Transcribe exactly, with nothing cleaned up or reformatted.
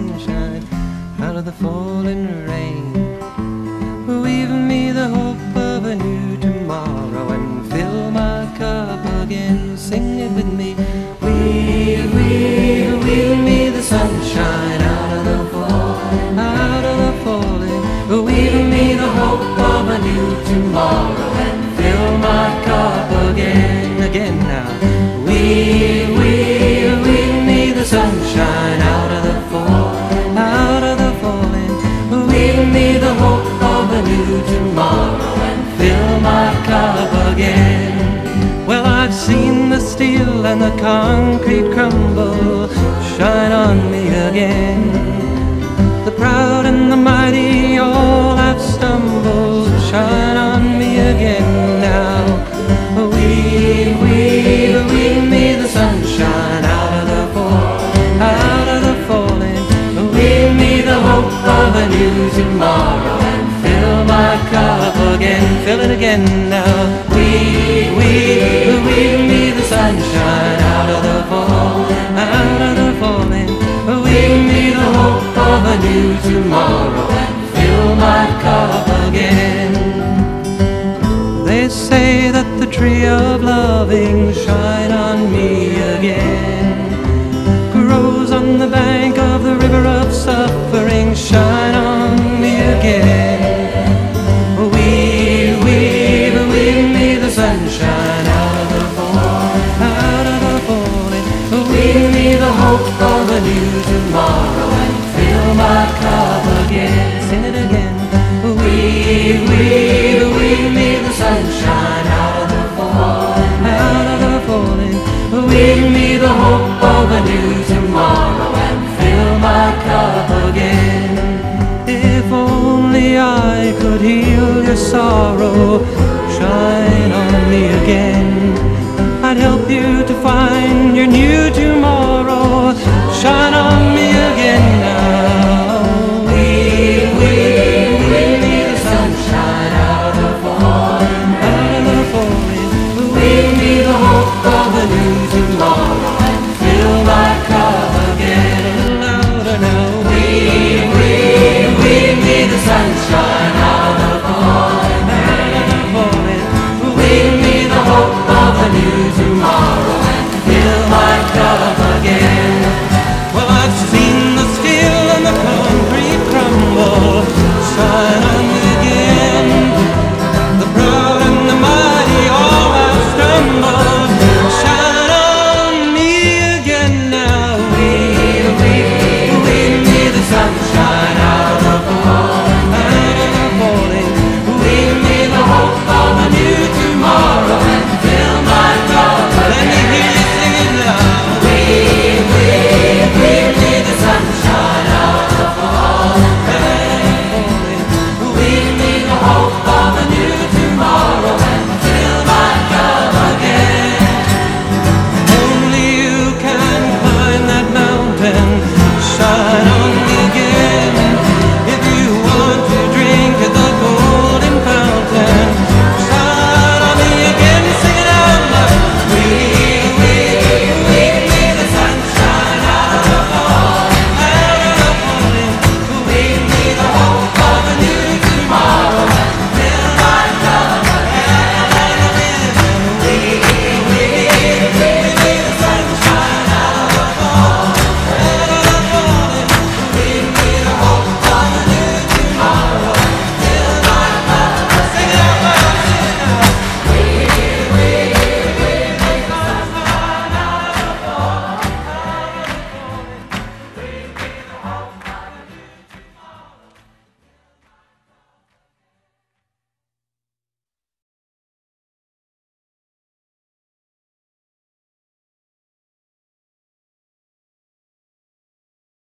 sunshine out of the falling rain. Weave me the hope of a new tomorrow and fill my cup again. Sing it with me. Weave, weave, weave me the sunshine out of the falling, out of the falling. Weave me the hope of a new tomorrow and fill my cup again, again now. Weave, weave, weave me the sunshine out of the falling, out of the falling. Weave me the hope of a new tomorrow and fill my cup again. Well, I've seen the steel and the concrete crumble. Shine on me again. The proud and the mighty all have stumbled. Shine on me again now. Weave, weave, weave me the sunshine out of the fall, out of the falling. Weave me the hope of a new tomorrow and fill my cup again. Fill it again now. Weave, weave, weave me the sunshine out of the fall, out of the falling. Weave me the hope of a new tomorrow and fill my cup again. They say that the tree of loving, shine on me again, grows on the bank of the river of suffering. Shine on me again. Weave, weave, weave me the sunshine out of the fall, out of the falling. Weave me the hope of a new tomorrow and fill my cup again. Sing it again. Weave, weave, weave me the sunshine out of the fall, out of the falling. Weave me the hope of a new tomorrow and fill my cup again. If only I could heal your sorrow, shine on me again. I'd help you to